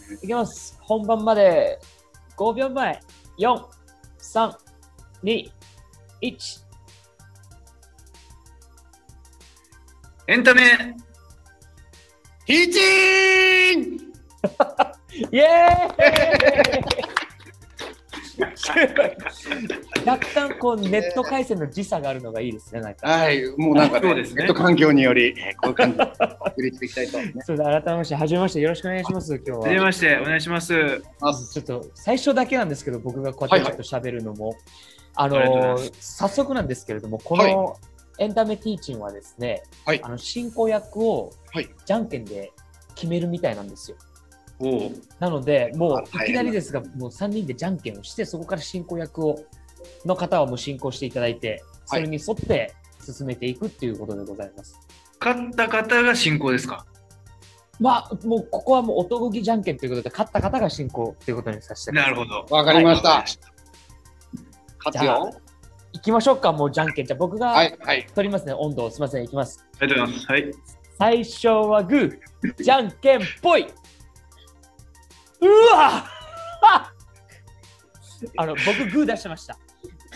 いきます。本番まで5秒前。4、3、2、1。 エンタメティーチングイエーイ若干こうネット回線の時差があるのがいいですね。なんかはい、もうなんかね、 そうですねネット環境により、こういう感じでお送りしていきたいと思います。 それで改めまして、はじめまして、よろしくお願いします。今日は。 はじめまして、お願いします。 ちょっと最初だけなんですけど、僕がこうやってちょっと喋るのも、 りがとうございます早速なんですけれども、このエンタメティーチンはですね、 はい進行役をはいじゃんけんで決めるみたいなんですよ。 おうなので、もうあいきなりですが、もう3人でじゃんけんをして、そこから進行役の方はもう進行していただいて、それに沿って進めていくっていうことでございます。 勝った方が進行ですか？ まあ、もうここはもう男気じゃんけんということで、勝った方が進行ということにさせてください。 なるほど。 わかりました。 はい勝つよ。 行きましょうか、もうじゃんけん。じゃあ僕がはい、はい。 取りますね、温度を。すみません、いきます。 ありがとうございます。はい。 最初はグー、じゃんけんぽい。うわ僕グー出してました。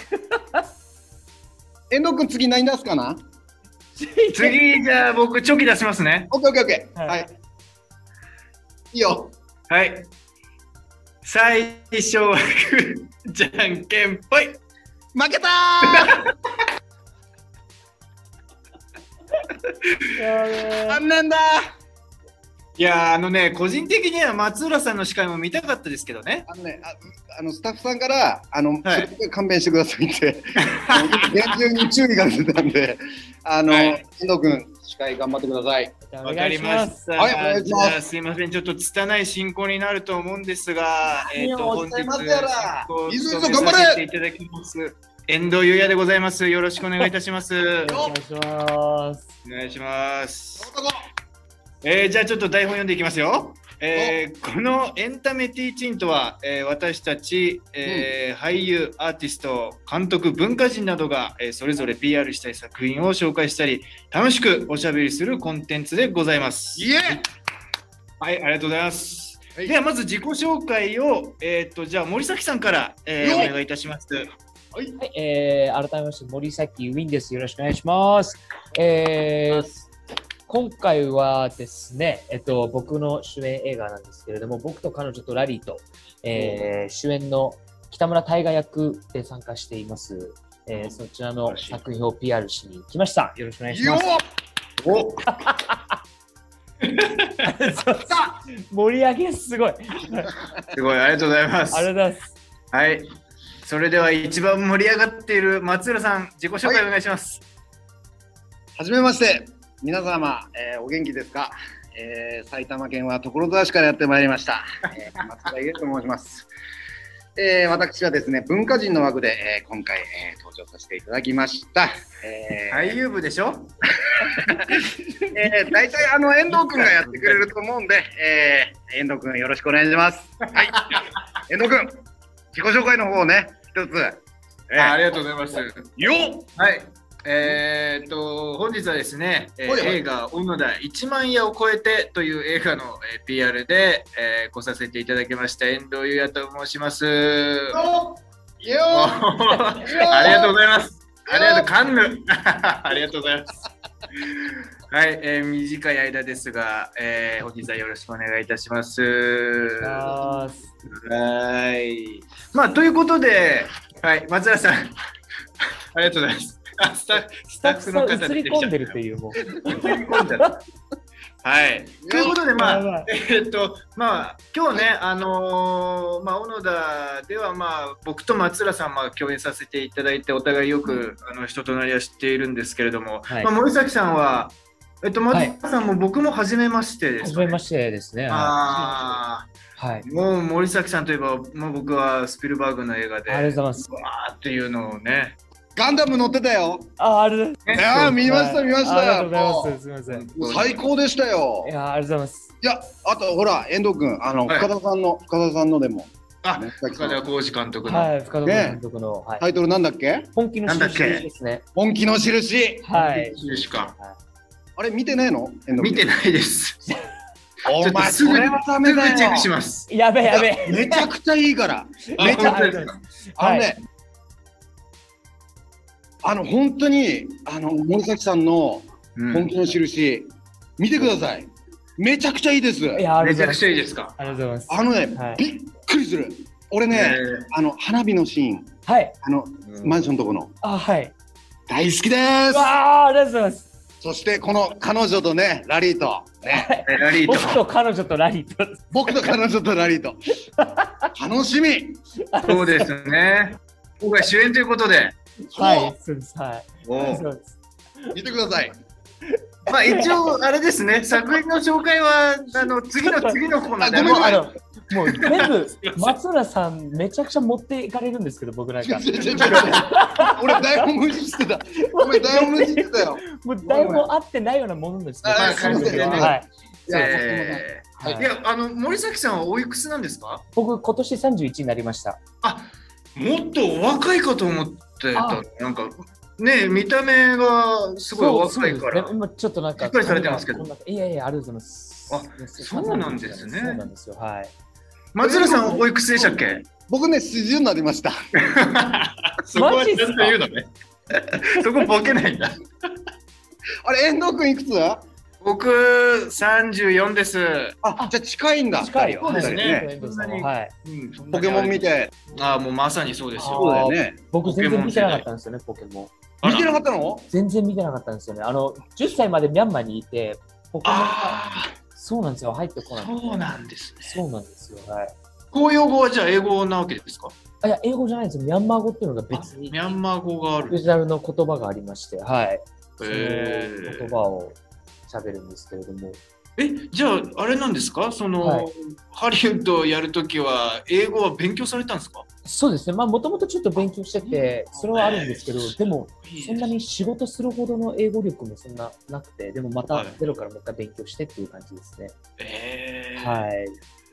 遠藤君、次何出すかな？ 次、じゃあ僕、チョキ出しますね。 オッケーオッケーオッケー。 はいはい。いいよ。 はい。最初はグー、じゃんけんぽい。 負けたー残念だいやー、個人的には松浦さんの司会も見たかったですけどね。 スタッフさんからはいそれで勘弁してくださいって厳重に注意が出てたんではい遠藤君司会頑張ってください。 わかりました。 はいお願いしますじゃあすいません、ちょっと拙い進行になると思うんですが、本日お待てやら進行をいいぞいいぞ務め頑張れさせていただきます遠藤裕也でございます。よろしくお願いいたします。 お願いします。 お願いします。 男じゃあちょっと台本読んでいきますよ。このエンタメティーチンとは、私たち、俳優、アーティスト、監督、文化人などが、それぞれ PR したい作品を紹介したり、楽しくおしゃべりするコンテンツでございます。 イエはい、ありがとうございます。 はいではまず自己紹介を、じゃあ森崎さんから、お願いいたします。 はいはい、改めまして森崎ウィンです。よろしくお願いします。今回はですね、僕の主演映画なんですけれども、僕と彼女とラリーと、主演の北村大河役で参加しています。そちらの作品を PR しに来ました。よろしくお願いしよます。 お盛り上げすごい。 すごい、ありがとうございます。 ありがとうございます。 はい。それでは一番盛り上がっている松浦さん、自己紹介お願いします。 はじめまして皆様、お元気ですか？埼玉県は所沢市からやってまいりました、松原優と申します。私はですね文化人の枠で、今回、登場させていただきました。 俳優部でしょ？ 大体遠藤君がやってくれると思うんで、遠藤君よろしくお願いします。はい、遠藤君自己紹介の方をね一つ、 ありがとうございます。 よはい。本日はですね、 はい映画「小野田1万夜を超えて」という映画の、PR で、来させていただきました遠藤裕也と申します。 よありがとうございます。ありがとう、カンヌ。ありがとうございます。はい、短い間ですが、本日はよろしくお願いいたします。はい。まあ、ということで、はい、松原さん、ありがとうございます。スタッフの方映り込んでるというもう。 映り込んじゃったはい。ということで、まあ、今日ね、小野田では、僕と松浦さん、共演させていただいて、お互いよく、人となりは知っているんですけれども、 はい森崎さんは、松浦さんも僕も初めましてですね。 初めましてですね。はい。 もう森崎さんといえば、もう僕はスピルバーグの映画で、 ありがとうございます。 わーっていうのをね、 ガンダム乗ってたよ。 ありがとうございます。 いやー見ました見ましたありがとうございます。すみません。い最高でしたよ。 やありがとうございます。 いや、あとほら遠藤君い深田さんのでもあ、 ね深田浩二監督の。 はい、深田監督の、はい、 タイトルなんだっけ？ 本気の印ですね。 本気の印。 はい。 しかあれ見てないの？遠藤君見てないです。 お前、それはダメだよ。 チェックします。 やべえやべえ。 めちゃくちゃいいから。めちゃくちゃ。本当に、森崎さんの本気の印、見てください。めちゃくちゃいいです。 めちゃくちゃいいですか。 ありがとうございます。びっくりする。俺ね、花火のシーン、マンションのとこの。大好きです。 ありがとうございます。 そしてこの彼女とね、ラリーと。 僕と彼女とラリーと。 僕と彼女とラリーと。楽しみ。 そうですね。今回主演ということで。 はい、そうです。 見てください。 まあ一応あれですね、作品の紹介は次のコーナーでもう全部松浦さんめちゃくちゃ持っていかれるんですけど、僕なんか。 俺台本無視してた。俺台本無視してたよ。 もう台本合ってないようなものですね。 いや森崎さんはおいくつなんですか？ 僕今年31になりました。 もっとお若いかと思ってた。なんかね、見た目がすごいお若いから。 今ちょっとなんかしっかりされてますけど。 いやいや、ありがとうございます。 そうなんですね。 そうなんですよ。はい。 松浦さんおいくつでしたっけ？ 僕ね、40になりました。 そこはちゃんと言うのね。そこボケないんだ。 あれ、遠藤君いくつ？ 僕34です。 じゃあ近いんだ。 近い。 そうですね。 ポケモン見て。 もうまさにそうですよ。 そうだよね。 僕全然見てなかったんですよね、ポケモン。 見てなかったの？ 全然見てなかったんですよね。10歳までミャンマーにいて、ポケモンがそうなんですよ、入ってこない。 そうなんですね。 そうなんですよ。はい。 公用語はじゃあ英語なわけですか？ いや、英語じゃないんですよ。ミャンマー語っていうのが別に。 ミャンマー語がある。 オリジナルの言葉がありまして、はい。その言葉を喋るんですけれども。 じゃああれなんですか？ハリウッドをやるときは英語は勉強されたんですか？ そうですね。もともとちょっと勉強してて、それはあるんですけど、でもそんなに仕事するほどの英語力もそんななくて、でもまたゼロからもう一回勉強してっていう感じですね。はい。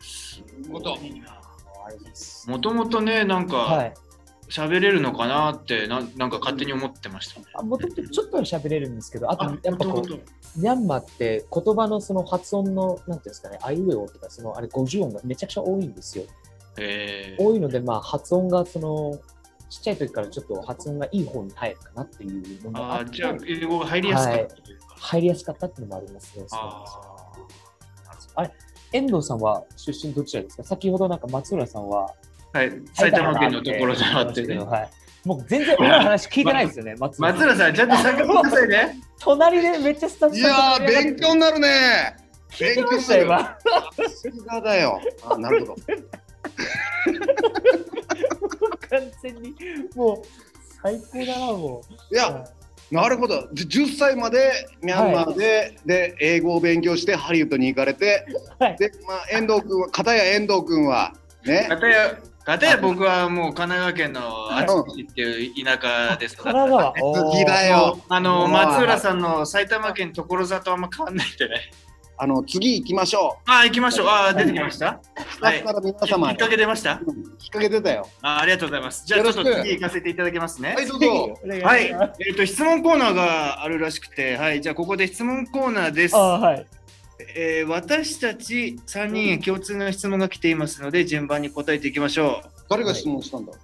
もともとね、なんか喋れるのかなってなんか勝手に思ってましたね。 もともとちょっと喋れるんですけど、あとやっぱこうミャンマーって言葉のその発音のなんていうんですかね、あいうえおとかあれ50音がめちゃくちゃ多いんですよ。多いので発音がちっちゃい時からちょっと発音がいい方に入るかなっていうのがあって、 じゃあ英語が入りやすかった、 入りやすかったっていうのもありますね。あれ、遠藤さんは出身どちらですか？先ほどなんか松浦さんは埼玉県のところじゃなくてね。 もう全然俺の話聞いてないですよね。松浦さん、ちゃんと参加してくださいね。 隣でめっちゃスタッフさん。いやー、勉強になるね。 勉強したよ、今。さすがだよ。なるほど。 完全にもう最高だな、もう。 いや、なるほど。10歳までミャンマーで英語を勉強してハリウッドに行かれて、で、遠藤君は、片や遠藤君は、ね。 片や僕はもう神奈川県の厚木市っていう田舎ですから。 神奈川。好きだよ。 松浦さんの埼玉県所沢とあんま変わんないんでね。 次行きましょう。 行きましょう。出てきました。 皆様。 きっかけ出ました。 きっかけ出たよ。 ありがとうございます。じゃあちょっと次行かせていただきますね。 はい、どうぞ。 はい。質問コーナーがあるらしくて、はい。じゃあここで質問コーナーです。私たち3人へ共通の質問が来ていますので、順番に答えていきましょう。 誰が質問したんだ？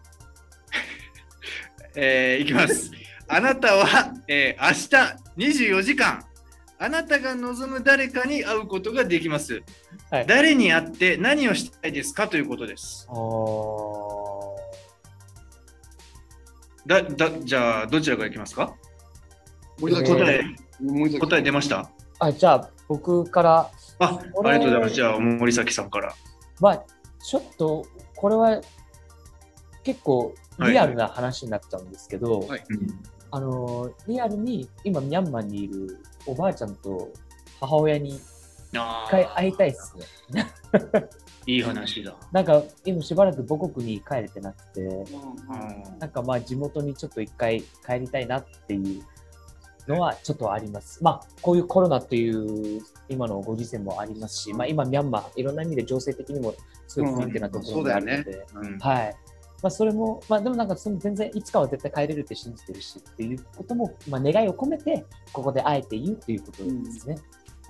いきます。あなたは、明日24時間、あなたが望む誰かに会うことができます。誰に会って何をしたいですかということです。じゃあ、どちらからいきますか？答え出ました？ じゃあ、僕から。 ありがとうございます。じゃあ、森崎さんから。 ちょっと、これは結構リアルな話になっちゃうんですけど、リアルに今、ミャンマーにいるおばあちゃんと母親に一回会いたいですね。 いい話だ。 なんか、今しばらく母国に帰れてなくて、なんか地元にちょっと一回帰りたいなっていうのはちょっとあります。こういうコロナという今のご時世もありますし、今ミャンマーいろんな意味で情勢的にもすごい不安定なところがあるので、それもでもなんか全然いつかは絶対帰れるって信じてるしっていうことも願いを込めてここであえて言うっていうことですね。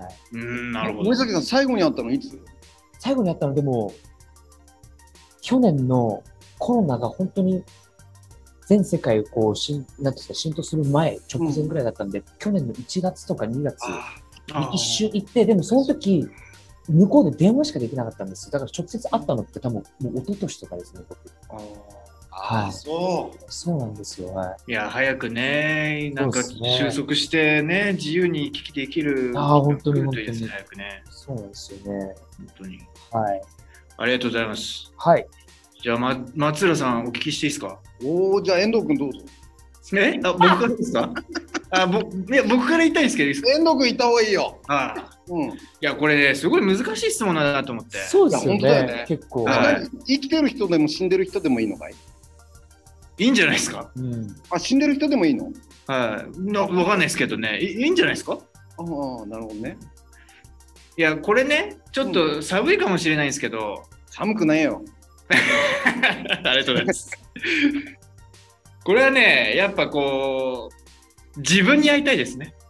なるほど。 森崎さん、最後に会ったのいつ？ 最後に会ったのでも、去年のコロナが本当に全世界をこう、なんていうか、浸透する前、直前ぐらいだったんで、去年の1月とか2月に一瞬行って、でもその時、向こうで電話しかできなかったんです。だから直接会ったのって多分、もう一昨年とかですね、僕。はい。そうなんですよ。はい。 いや、早くね、なんか収束してね、自由に行き来できる。 本当に本当に。 早くね。 そうなんですよね。 本当に。 はい。 ありがとうございます。 はい。 じゃあ、松浦さん、お聞きしていいですか？ じゃあ遠藤君どうぞ。 僕からですか？いや、僕から言いたいんですけどいいですか？ 遠藤君行った方がいいよ。 いや、これね、すごい難しい質問だなと思って。 そうですよね。結構。 生きてる人でも死んでる人でもいいのかい？ いいんじゃないですか？ 死んでる人でもいいの？ はい。わかんないですけどね。いいんじゃないですか？ なるほどね。 いや、これね、ちょっと寒いかもしれないんですけど。 寒くないよ。 ありがとうございます。これはね、やっぱこう、自分に会いたいですね。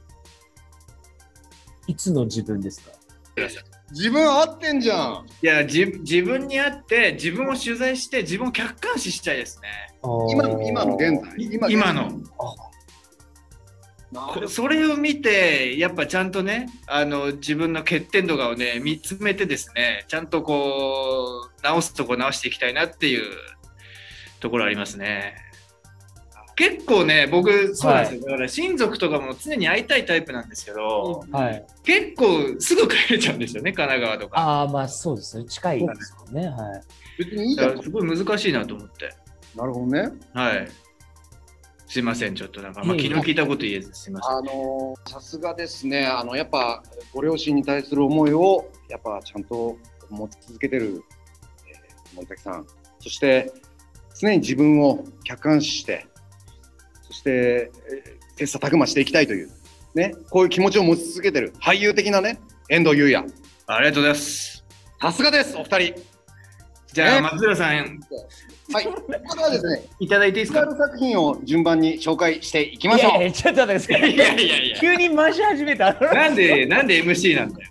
いつの自分ですか？ 自分合ってんじゃん。 いや、自分に会って、自分を取材して、自分を客観視したいですね。 今の現在。 今の。それを見て、やっぱちゃんとね、自分の欠点とかをね、見つめてですね、ちゃんとこう、直すとこ直していきたいなっていうところありますね。結構ね、僕、そうなんですよ。だから親族とかも常に会いたいタイプなんですけど、結構すぐ帰れちゃうんですよね、神奈川とか。 まあそうですね。近いですよね。 別にいいじゃん。 すごい難しいなと思って。 なるほどね。 はい。すいません、ちょっとなんか、昨日聞いたこと言えずすいません。 さすがですね。やっぱご両親に対する思いをやっぱちゃんと持ち続けてる、森崎さん。そして常に自分を客観視して、そして切磋琢磨していきたいというね、こういう気持ちを持ち続けてる俳優的なね、遠藤優也。 ありがとうございます。 さすがです、お二人。 じゃあ、松浦さん。 はい、ここではですね、 いただいていいですか？ 作品を順番に紹介していきましょう。 ちょっと待ってください。 いや。 急に回し始めた。 なんで MC なんだよ。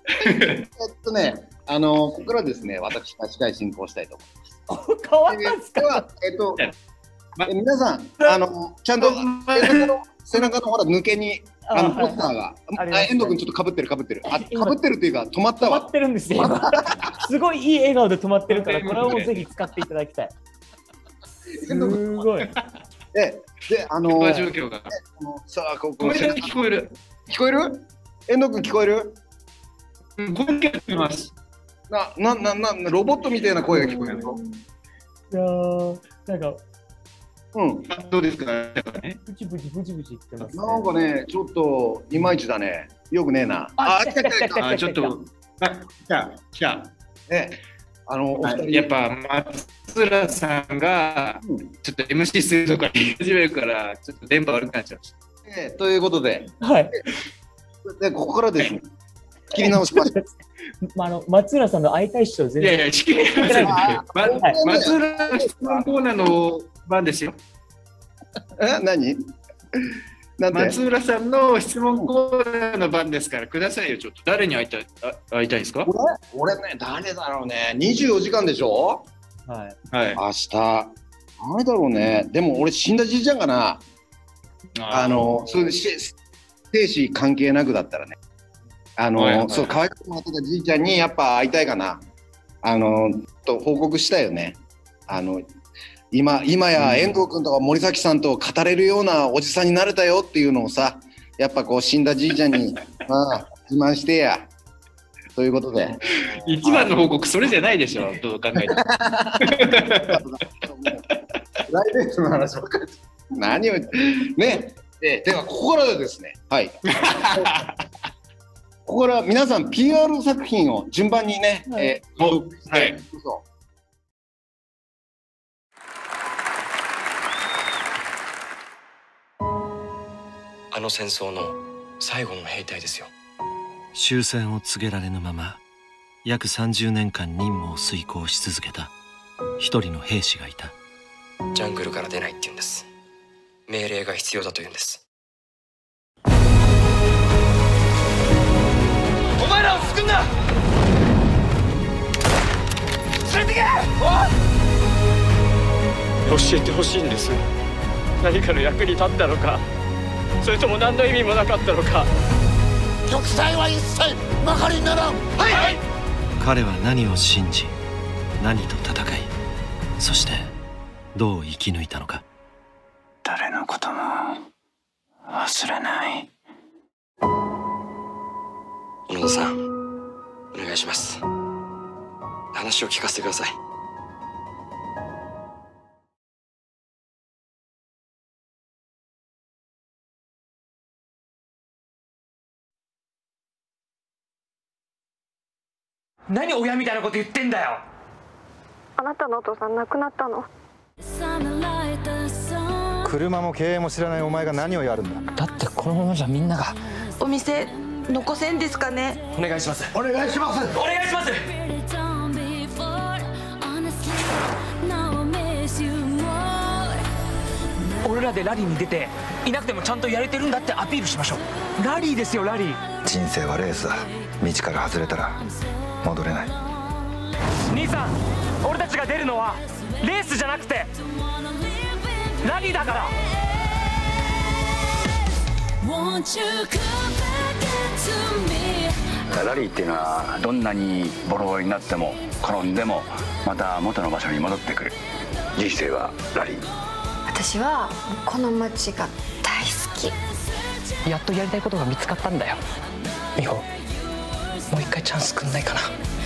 ここからですね、私が司会進行したいと思います。 変わったんですか？ では、皆さん、ちゃんと背中のほら抜けにポスターが、遠藤君ちょっとかぶってるかぶってるっていうか止まったわ。 止まってるんですよ。すごいいい笑顔で止まってるから、これをぜひ使っていただきたい。すごい。 で、 状況が。 さあ、ここ聞こえる。 聞こえる？遠藤君聞こえる？ 聞こえます。 ロボットみたいな声が聞こえるぞ。 いやなんか。 どうですかね。 ブチブチ言ってます。 なんかね、ちょっといまいちだね。よくねえな。 来た。ちょっと。来た。やっぱ松浦さんがちょっと MC するとか言い始めるから、ちょっと電波悪くなっちゃいました。 ということで、でここからですね、切り直しました。 松浦さんの会いたい人全然。 仕切り直せない。松浦の質問コーナーの番ですよ。 何？ 松浦さんの質問コーナーの番ですからくださいよ。ちょっと誰に会いたいですか？ 俺ね、誰だろうね。24時間でしょ？ はい。 明日誰だろうね。でも俺死んだじいちゃんかな。それで生死関係なくだったらね。そう可愛くなってたじいちゃんにやっぱ会いたいかな。と報告したよね。今や遠藤君とか森崎さんと語れるようなおじさんになれたよっていうのをさ、やっぱこう死んだじいちゃんに自慢してや。ということで。 一番の報告それじゃないでしょ。どう考えても。プライベートの話ばっかり。何をね。ではここからはですね。はい。ここから皆さん PR 作品を順番にね。 はい。 あの戦争の最後の兵隊ですよ。 終戦を告げられぬまま約30年間任務を遂行し続けた一人の兵士がいた。 ジャングルから出ないって言うんです。命令が必要だと言うんです。 前らを救うんだ。連れてけ。教えてほしいんです。何かの役に立ったのか、それとも何の意味もなかったのか。 玉砕は一切まかりにならん。はい、はい、 彼は何を信じ、何と戦い、そしてどう生き抜いたのか。 誰のことも忘れない。 小野田さん、お願いします。話を聞かせてください。 何親みたいなこと言ってんだよ。 あなたのお父さん亡くなったの。 車も経営も知らないお前が何をやるんだ。 だってこのままじゃみんなが。 お店残せんですかね。 お願いします。 お願いします。 お願いします。俺らでラリーに出ていなくてもちゃんとやれてるんだってアピールしましょう。ラリーですよ、ラリー。 人生はレースだ。道から外れたら戻れない。 兄さん、俺たちが出るのはレースじゃなくてラリーだから。 ラリーっていうのはどんなにボロボロになっても転んでもまた元の場所に戻ってくる。人生はラリー。 私はこの街が大好き。 やっとやりたいことが見つかったんだよ。美穂、もう一回チャンスくんないかな。